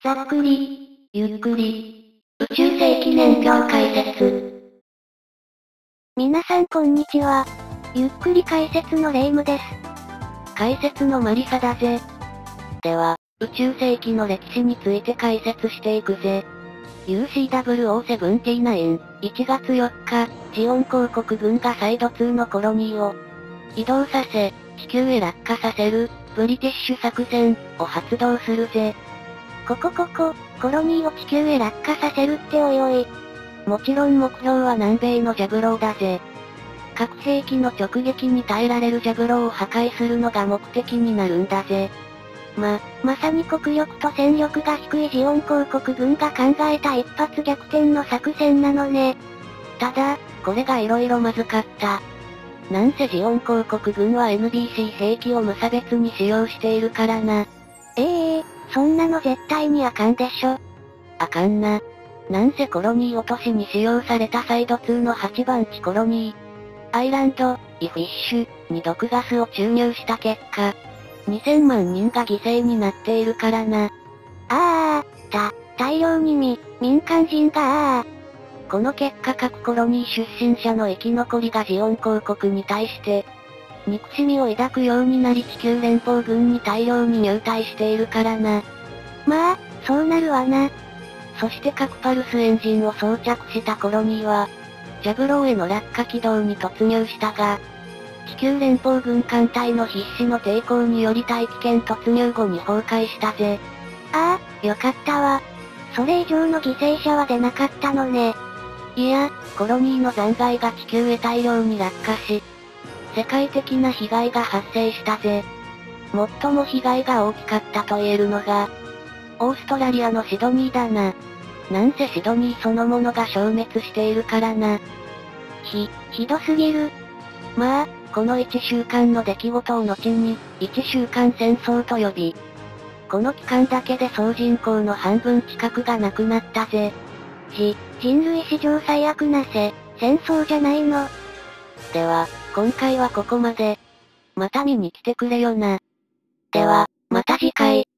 ざっくり、ゆっくり、宇宙世紀年表解説。 皆さんこんにちは。ゆっくり解説のレイムです。 解説のマリサだぜ。では、宇宙世紀の歴史について解説していくぜ。UCWO79、1月4日、ジオン公国軍がサイド2のコロニーを移動させ、地球へ落下させる、ブリティッシュ作戦を発動するぜ。 コロニーを地球へ落下させるっておいおい。 もちろん目標は南米のジャブローだぜ。核兵器の直撃に耐えられるジャブローを破壊するのが目的になるんだぜ。 まさに国力と戦力が低いジオン公国軍が考えた一発逆転の作戦なのね。 ただ、これが色々まずかった。なんせジオン公国軍は NBC 兵器を無差別に使用しているからな。 そんなの絶対にあかんでしょ。 あかんな。なんせコロニー落としに使用されたサイド2の8番地コロニー、アイランド、イフィッシュに毒ガスを注入した結果、2000万人が犠牲になっているからな。 大量に民間人がこの結果各コロニー出身者の生き残りがジオン公国に対して、憎しみを抱くようになり地球連邦軍に大量に入隊しているからな。 そうなるわな。 そして各パルスエンジンを装着したコロニーは、ジャブローへの落下軌道に突入したが、地球連邦軍艦隊の必死の抵抗により大気圏突入後に崩壊したぜ。 よかったわ。それ以上の犠牲者は出なかったのね。 いや、コロニーの残骸が地球へ大量に落下し、世界的な被害が発生したぜ。最も被害が大きかったと言えるのが、オーストラリアのシドニーだな。なんせシドニーそのものが消滅しているからな。 ひどすぎる。 この1週間の出来事を後に、1週間戦争と呼び、この期間だけで総人口の半分近くが亡くなったぜ。 人類史上最悪な戦争じゃないの。 では、今回はここまで。また見に来てくれよな。では、また次回。